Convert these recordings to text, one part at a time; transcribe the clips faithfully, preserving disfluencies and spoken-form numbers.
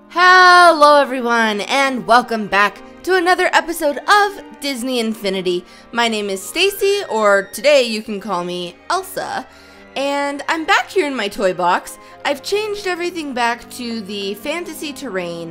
Hello everyone, and welcome back to another episode of Disney Infinity. My name is Stacy, or today you can call me Elsa, and I'm back here in my toy box. I've changed everything back to the fantasy terrain,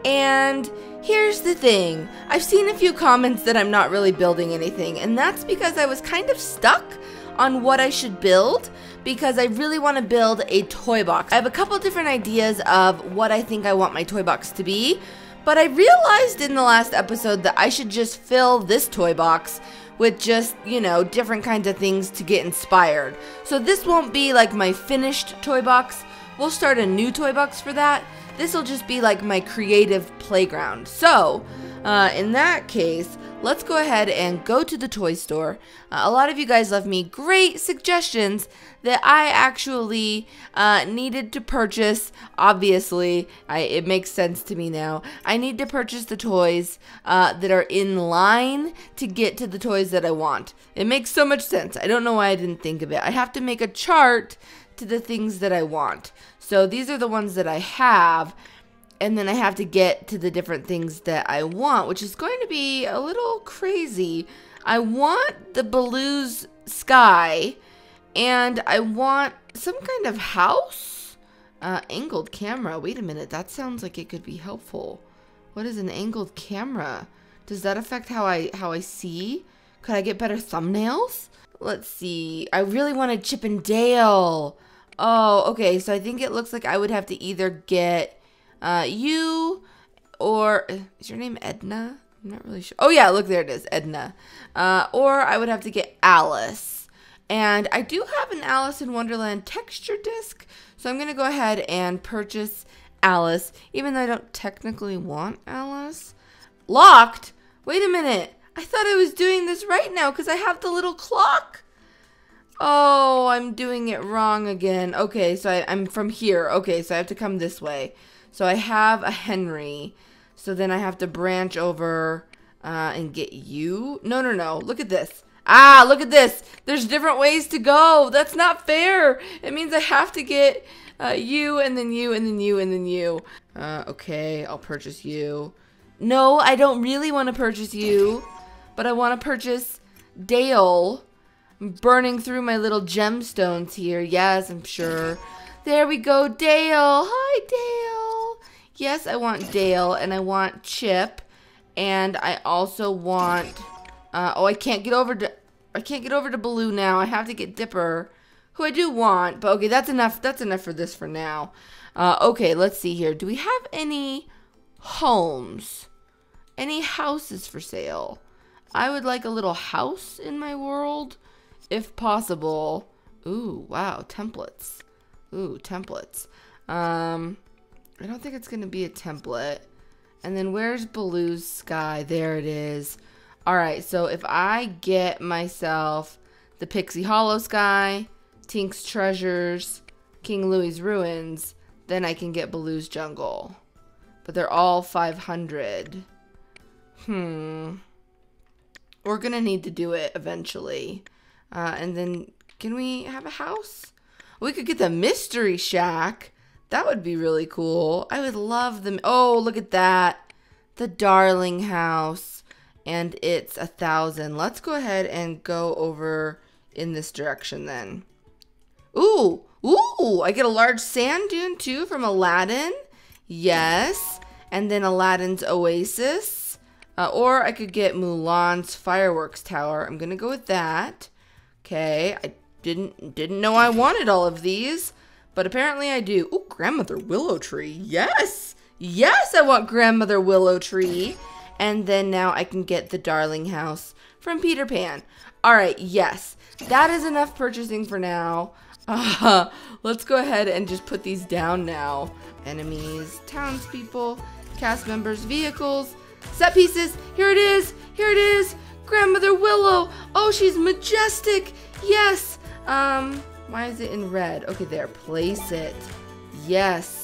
and here's the thing. I've seen a few comments that I'm not really building anything, and that's because I was kind of stuck on what I should build, because I really want to build a toy box. I have a couple different ideas of what I think I want my toy box to be, but I realized in the last episode that I should just fill this toy box with just, you know, different kinds of things to get inspired. So this won't be like my finished toy box. We'll start a new toy box for that. This will just be like my creative playground. So, uh, in that case, let's go ahead and go to the toy store. Uh, a lot of you guys left me great suggestions that I actually uh, needed to purchase. Obviously, I, it makes sense to me now. I need to purchase the toys uh, that are in line to get to the toys that I want. It makes so much sense. I don't know why I didn't think of it. I have to make a chart to the things that I want. So these are the ones that I have. And then I have to get to the different things that I want, which is going to be a little crazy. I want the Baloo's sky, and I want some kind of house. Uh, angled camera. Wait a minute. That sounds like it could be helpful. What is an angled camera? Does that affect how I how I see? Could I get better thumbnails? Let's see. I really wanted Chip and Dale. Oh, okay. So I think it looks like I would have to either get Uh, you, or, is your name Edna? I'm not really sure. Oh yeah, look, there it is, Edna. Uh, or I would have to get Alice. And I do have an Alice in Wonderland texture disc, so I'm going to go ahead and purchase Alice, even though I don't technically want Alice. Locked? Wait a minute. I thought I was doing this right now because I have the little clock. Oh, I'm doing it wrong again. Okay, so I, I'm from here. Okay, so I have to come this way. So I have a Henry. So then I have to branch over uh, and get you. No, no, no. Look at this. Ah, look at this. There's different ways to go. That's not fair. It means I have to get uh, you and then you and then you and then you. Uh, okay, I'll purchase you. No, I don't really want to purchase you. But I want to purchase Dale. I'm burning through my little gemstones here. Yes, I'm sure. There we go, Dale. Hi, Dale. Yes, I want Dale, and I want Chip, and I also want, uh, oh, I can't get over to, I can't get over to Baloo now. I have to get Dipper, who I do want, but okay, that's enough, that's enough for this for now. Uh, okay, let's see here. Do we have any homes? Any houses for sale? I would like a little house in my world, if possible. Ooh, wow, templates. Ooh, templates. Um, I don't think it's going to be a template. And then where's Baloo's sky? There it is. Alright, so if I get myself the Pixie Hollow sky, Tink's Treasures, King Louie's Ruins, then I can get Baloo's Jungle. But they're all five hundred. Hmm. We're going to need to do it eventually. Uh, and then, can we have a house? We could get the Mystery Shack. That would be really cool. I would love them. Oh, look at that. The Darling House. And it's a thousand. Let's go ahead and go over in this direction then. Ooh. Ooh. I get a large sand dune too from Aladdin. Yes. And then Aladdin's Oasis. Uh, or I could get Mulan's Fireworks Tower. I'm going to go with that. Okay. I Didn't didn't know I wanted all of these, but apparently I do. Ooh, Grandmother Willow Tree. Yes. Yes, I want Grandmother Willow Tree. And then now I can get the Darling House from Peter Pan. All right, yes. That is enough purchasing for now. Uh, let's go ahead and just put these down now. Enemies, townspeople, cast members, vehicles, set pieces. Here it is. Here it is. Grandmother Willow. Oh, she's majestic. Yes. Um, why is it in red? Okay, there. Place it. Yes.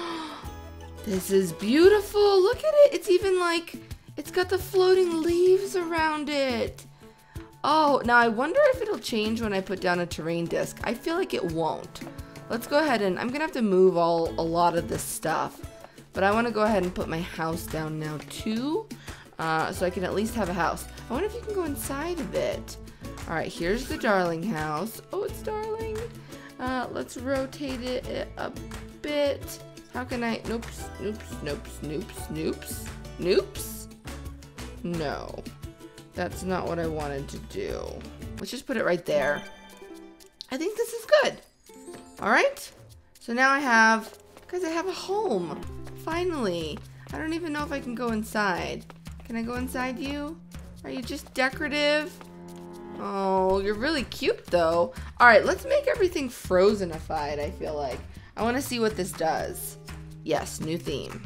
This is beautiful. Look at it. It's even like, it's got the floating leaves around it. Oh, now I wonder if it'll change when I put down a terrain disc. I feel like it won't. Let's go ahead and, I'm going to have to move all a lot of this stuff. But I want to go ahead and put my house down now too. Uh, so I can at least have a house. I wonder if you can go inside of it. All right, here's the darling house. Oh, it's darling. Uh, let's rotate it a bit. How can I? Nope, nope, nope, nope, nope, nope. No, that's not what I wanted to do. Let's just put it right there. I think this is good. All right. So now I have, guys, I have a home. Finally. I don't even know if I can go inside. Can I go inside you? Are you just decorative? Oh, you're really cute though. All right, let's make everything frozenified, I feel like. I want to see what this does. Yes, new theme.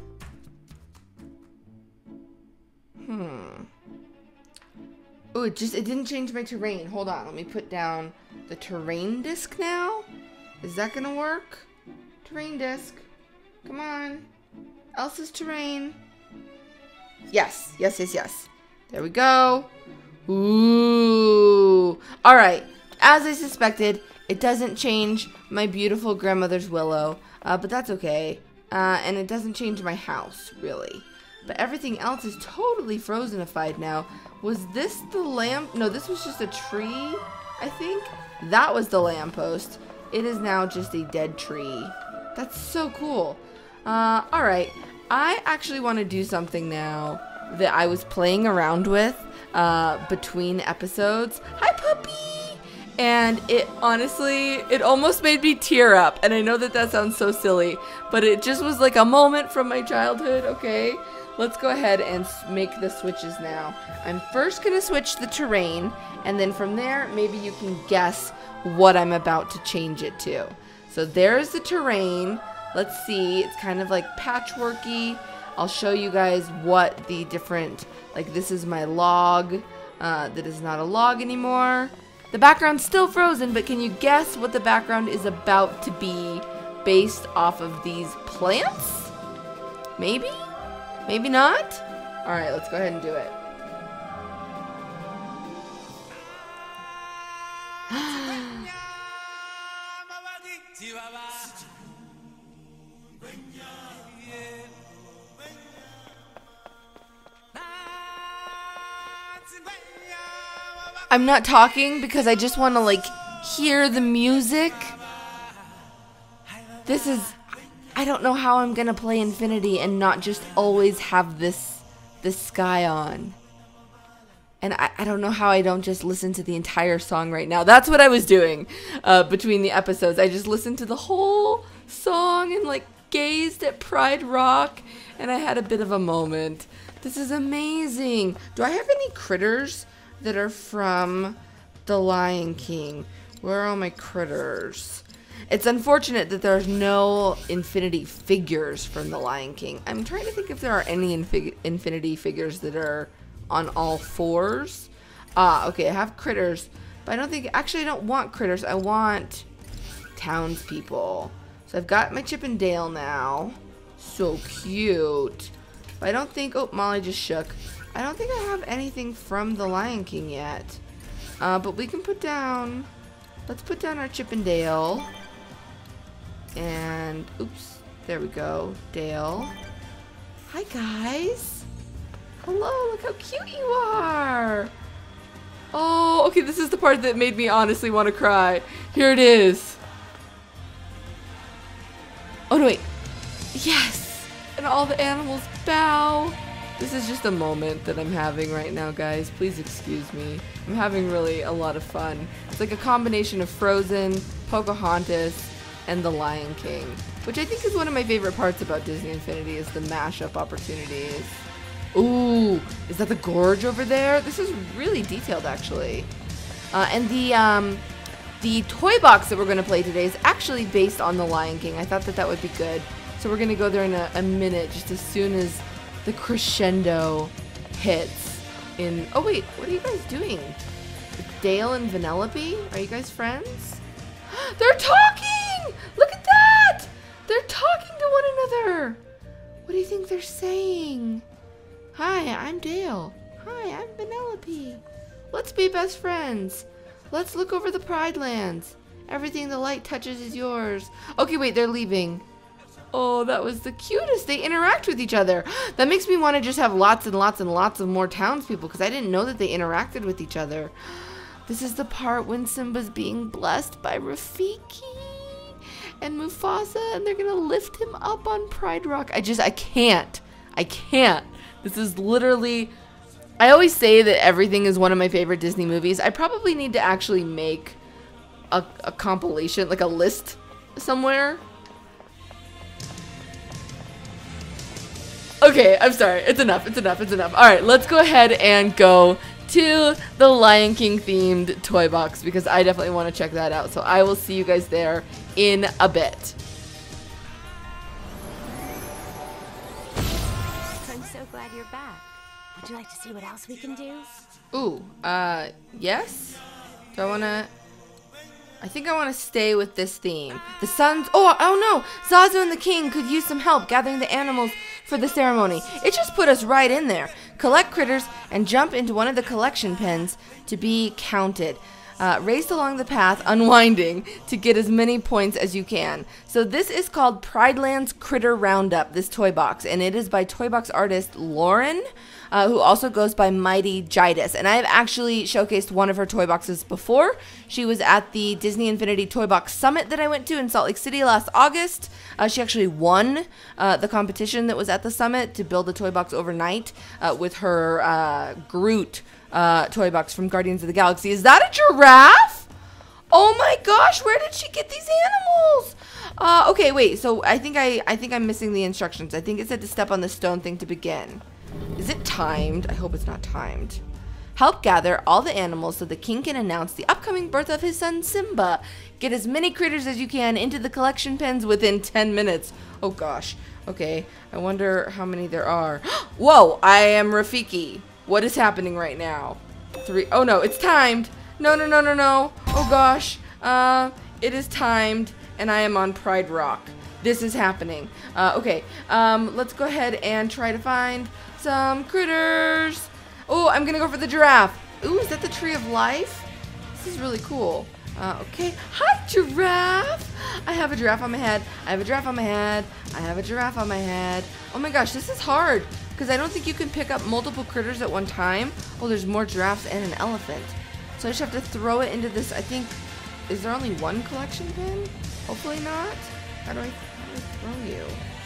Hmm. Oh, it just, it didn't change my terrain. Hold on, let me put down the terrain disc now. Is that gonna work? Terrain disc. Come on. Elsa's terrain. Yes, yes, yes, yes. There we go. Ooh. All right. As I suspected, it doesn't change my beautiful grandmother's willow, uh, but that's okay. Uh, and it doesn't change my house, really. But everything else is totally frozenified now. Was this the lamp? No, this was just a tree, I think. That was the lamppost. It is now just a dead tree. That's so cool. Uh, all right. I actually want to do something now that I was playing around with uh, between episodes. Hi, puppy! And it honestly, it almost made me tear up. And I know that that sounds so silly, but it just was like a moment from my childhood, okay? Let's go ahead and make the switches now. I'm first going to switch the terrain, and then from there, maybe you can guess what I'm about to change it to. So there's the terrain. Let's see, it's kind of like patchworky. I'll show you guys what the different, like this is my log, uh, that is not a log anymore. The background's still frozen, but can you guess what the background is about to be based off of these plants? Maybe? Maybe not? All right, let's go ahead and do it. I'm not talking because I just want to like hear the music. This is, I don't know how I'm gonna play Infinity and not just always have this this sky on. And I, I don't know how I don't just listen to the entire song right now. That's what I was doing uh, between the episodes. I just listened to the whole song and like gazed at Pride Rock, and I had a bit of a moment. This is amazing. Do I have any critters that are from The Lion King? Where are all my critters? It's unfortunate that there's no Infinity figures from The Lion King. I'm trying to think if there are any infig Infinity figures that are on all fours. Ah, okay, I have critters, but I don't think, actually I don't want critters, I want townspeople. So I've got my Chip and Dale now. So cute. But I don't think, oh, Molly just shook. I don't think I have anything from The Lion King yet. Uh, but we can put down, let's put down our Chip and Dale. And, oops, there we go, Dale. Hi, guys. Hello, look how cute you are. Oh, okay, this is the part that made me honestly want to cry. Here it is. Oh, no, wait. Yes. And all the animals bow. This is just a moment that I'm having right now, guys. Please excuse me. I'm having really a lot of fun. It's like a combination of Frozen, Pocahontas, and The Lion King, which I think is one of my favorite parts about Disney Infinity is the mashup opportunities. Ooh, is that the gorge over there? This is really detailed, actually. Uh, and the um, the toy box that we're going to play today is actually based on The Lion King. I thought that that would be good. So we're going to go there in a, a minute, just as soon as the crescendo hits. In oh wait, what are you guys doing? Dale and Vanellope? Are you guys friends? They're talking! Look at that! They're talking to one another. What do you think they're saying? Hi, I'm Dale. Hi, I'm Vanellope. Let's be best friends. Let's look over the Pride Lands. Everything the light touches is yours. Okay, wait, they're leaving. Oh, that was the cutest. They interact with each other. That makes me want to just have lots and lots and lots of more townspeople because I didn't know that they interacted with each other. This is the part when Simba's being blessed by Rafiki and Mufasa, and they're going to lift him up on Pride Rock. I just, I can't. I can't. This is literally... I always say that everything is one of my favorite Disney movies. I probably need to actually make a, a compilation, like a list somewhere. Okay, I'm sorry. It's enough. It's enough. It's enough. All right, let's go ahead and go to the Lion King themed toy box because I definitely want to check that out. So I will see you guys there in a bit. I'm so glad you're back. Would you like to see what else we can do? Ooh, uh, yes? Do I want to... I think I want to stay with this theme. The sun's... Oh, oh no! Zazu and the king could use some help gathering the animals for the ceremony. It just put us right in there. Collect critters and jump into one of the collection pens to be counted. Uh, race along the path, unwinding, to get as many points as you can. So this is called Prideland's Critter Roundup, this toy box, and it is by toy box artist Lauren, uh, who also goes by Mighty Jidus. And I have actually showcased one of her toy boxes before. She was at the Disney Infinity Toy Box Summit that I went to in Salt Lake City last August. Uh, she actually won uh, the competition that was at the summit to build a toy box overnight uh, with her uh, Groot Uh, toy box from Guardians of the Galaxy. Is that a giraffe? Oh my gosh, where did she get these animals? Uh, okay, wait, so I think I, I think I'm missing the instructions. I think it said to step on the stone thing to begin. Is it timed? I hope it's not timed. Help gather all the animals so the king can announce the upcoming birth of his son Simba. Get as many critters as you can into the collection pens within ten minutes. Oh gosh. Okay, I wonder how many there are. Whoa, I am Rafiki. What is happening right now? Three. Oh no, it's timed. No, no, no, no, no. Oh gosh. Uh, it is timed, and I am on Pride Rock. This is happening. Uh, okay. Um, let's go ahead and try to find some critters. Oh, I'm gonna go for the giraffe. Ooh, is that the Tree of Life? This is really cool. Uh, okay. Hi, giraffe. I have a giraffe on my head. I have a giraffe on my head. I have a giraffe on my head. Oh my gosh, this is hard. Because I don't think you can pick up multiple critters at one time. Oh, there's more giraffes and an elephant. So I just have to throw it into this, I think, is there only one collection pin? Hopefully not. How do I, how do I throw you?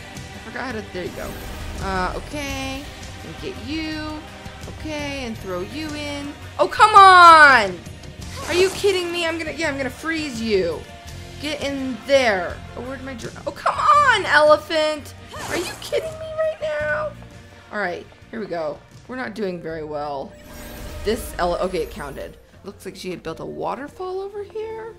I forgot how to, there you go. Uh, okay, and get you. Okay, and throw you in. Oh, come on! Are you kidding me? I'm gonna, yeah, I'm gonna freeze you. Get in there. Oh, where'd my giraffe? Oh, come on, elephant! Are you kidding me right now? Alright, here we go. We're not doing very well. This ele- okay, it counted. Looks like she had built a waterfall over here.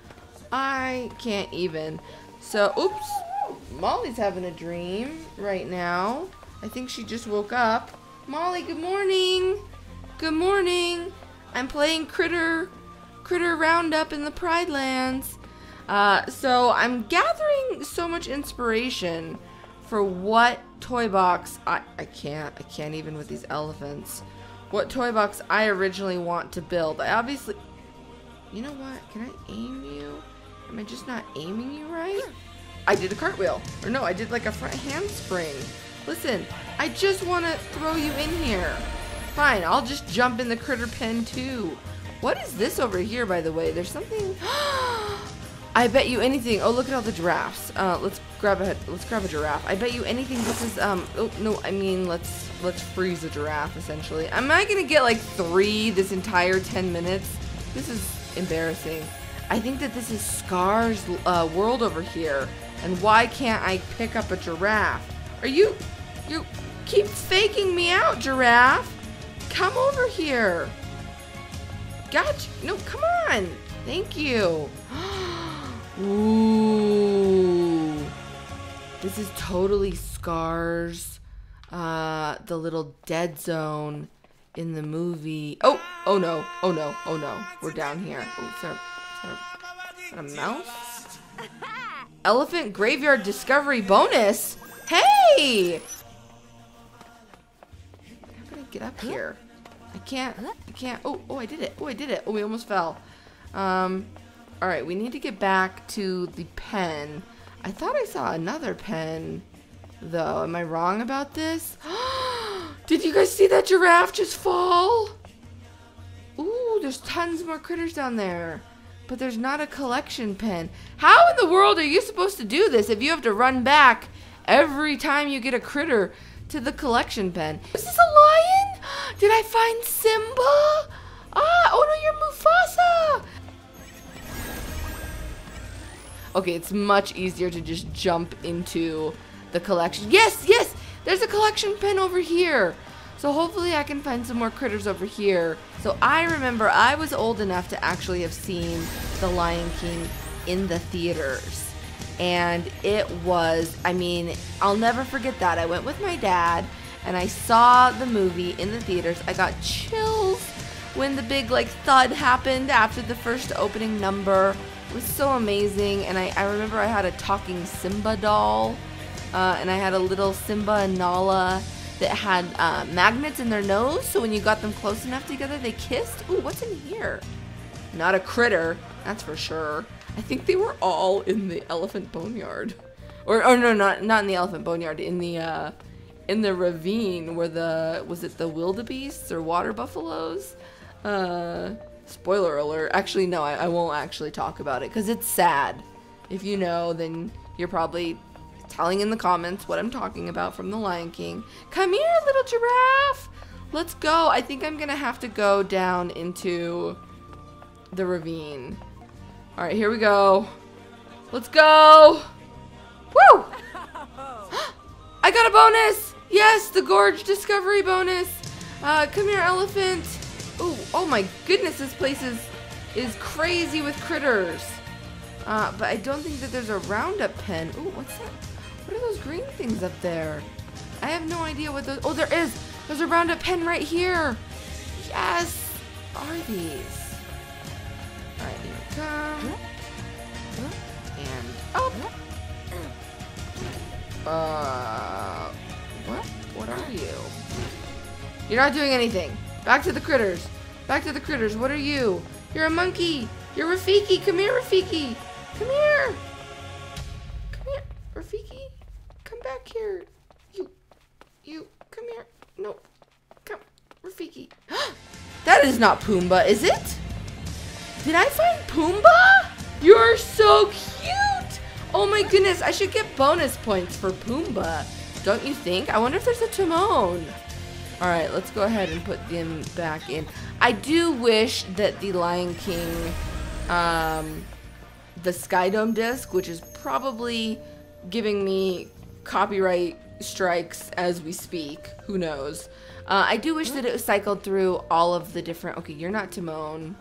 I can't even. So, oops. Molly's having a dream right now. I think she just woke up. Molly, good morning. Good morning. I'm playing Critter, Critter Roundup in the Pride Lands. Uh, so I'm gathering so much inspiration for what toy box I, I can't I can't even with these elephants. What toy box I originally want to build. I obviously, you know what? Can I aim you? Am I just not aiming you right? I did a cartwheel. Or no, I did like a front handspring. Listen, I just want to throw you in here. Fine, I'll just jump in the critter pen too. What is this over here, by the way? There's something. I bet you anything. Oh, look at all the giraffes. Uh, let's grab a let's grab a giraffe. I bet you anything this is um. Oh no, I mean let's let's freeze a giraffe essentially. Am I gonna get like three this entire ten minutes? This is embarrassing. I think that this is Scar's uh, world over here. And why can't I pick up a giraffe? Are you you keep faking me out, giraffe? Come over here. Gotcha. No, come on. Thank you. Ooh. This is totally Scar's, uh, the little dead zone in the movie. Oh, oh no, oh no, oh no. We're down here. Oh, is there, is there, is that a mouse? Elephant Graveyard Discovery Bonus? Hey! How can I get up here? I can't, I can't. Oh, oh, I did it. Oh, I did it. Oh, we almost fell. Um... Alright, we need to get back to the pen. I thought I saw another pen, though. Am I wrong about this? Did you guys see that giraffe just fall? Ooh, there's tons more critters down there. But there's not a collection pen. How in the world are you supposed to do this if you have to run back every time you get a critter to the collection pen? Is this a lion? Did I find Simba? Ah, oh no, you're Mufasa. Okay, it's much easier to just jump into the collection. Yes, yes, there's a collection pen over here. So hopefully I can find some more critters over here. So I remember I was old enough to actually have seen The Lion King in the theaters. And it was, I mean, I'll never forget that. I went with my dad and I saw the movie in the theaters. I got chills when the big like thud happened after the first opening number. It was so amazing. And I, I remember I had a talking Simba doll. Uh, and I had a little Simba and Nala that had uh, magnets in their nose, so when you got them close enough together, they kissed. Ooh, what's in here? Not a critter, that's for sure. I think they were all in the elephant boneyard, or or no, not not in the elephant boneyard, in the uh, in the ravine where the was it the wildebeests or water buffaloes? Uh, spoiler alert. Actually, no, I, I won't actually talk about it because it's sad. If you know, then you're probably telling in the comments what I'm talking about from The Lion King. Come here, little giraffe. Let's go. I think I'm gonna have to go down into the ravine. All right, here we go. Let's go. Woo! I got a bonus. Yes, the gorge discovery bonus. Uh, come here, elephant. Ooh, oh my goodness, this place is is crazy with critters. Uh, but I don't think that there's a roundup pen. Ooh, what's that? What are those green things up there? I have no idea what those... Oh, there is! There's a roundup pen right here! Yes! What are these? Alright, here we come. And up! Uh... What? What are you? You're not doing anything. Back to the critters. Back to the critters. What are you? You're a monkey! You're Rafiki! Come here, Rafiki! Come here! Come here, Rafiki! Come back here. You, you, come here. No, come, Rafiki. That is not Pumbaa, is it? Did I find Pumbaa? You're so cute. Oh my goodness, I should get bonus points for Pumbaa. Don't you think? I wonder if there's a Timon. All right, let's go ahead and put them back in. I do wish that the Lion King, um, the Skydome disc, which is probably giving me copyright strikes as we speak, who knows, uh, I do wish that it was cycled through all of the different... Okay, you're not Timon,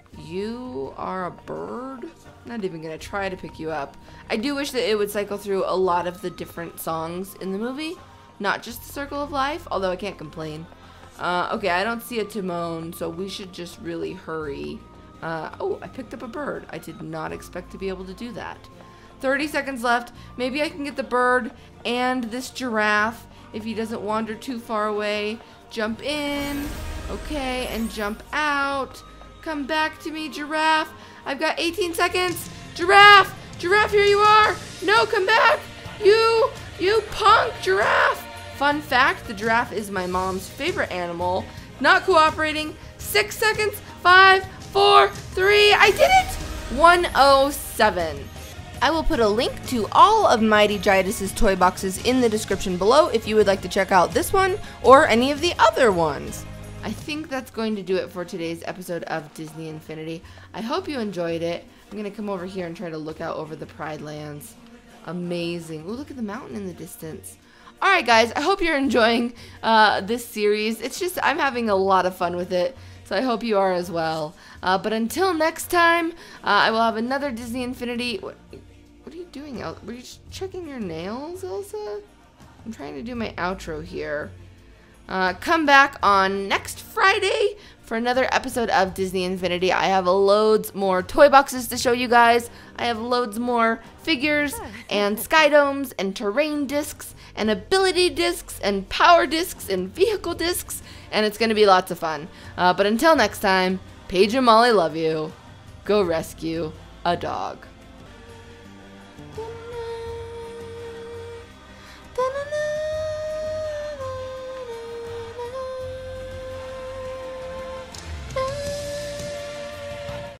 you are a bird. I'm not even gonna try to pick you up. I do wish that it would cycle through a lot of the different songs in the movie, not just the Circle of Life, although I can't complain. Uh, okay, I don't see a Timon, so we should just really hurry. Uh, oh, I picked up a bird. I did not expect to be able to do that. thirty seconds left. Maybe I can get the bird and this giraffe if he doesn't wander too far away. Jump in. Okay, and jump out. Come back to me, giraffe. I've got eighteen seconds. Giraffe! Giraffe, here you are! No, come back! You! You punk giraffe! Fun fact, the giraffe is my mom's favorite animal. Not cooperating. Six seconds. Five, four, three. I did it! one oh seven. I will put a link to all of Mighty Gidas' toy boxes in the description below if you would like to check out this one or any of the other ones. I think that's going to do it for today's episode of Disney Infinity. I hope you enjoyed it. I'm going to come over here and try to look out over the Pride Lands. Amazing. Ooh, look at the mountain in the distance. Alright guys, I hope you're enjoying uh, this series. It's just, I'm having a lot of fun with it. So I hope you are as well. Uh, but until next time, uh, I will have another Disney Infinity... What, what are you doing, El- Were you just checking your nails, Elsa? I'm trying to do my outro here. Uh, come back on next Friday for another episode of Disney Infinity. I have loads more toy boxes to show you guys. I have loads more figures and skydomes and terrain discs and ability discs and power discs and vehicle discs, and it's going to be lots of fun. Uh, but until next time, Paige and Molly love you. Go rescue a dog.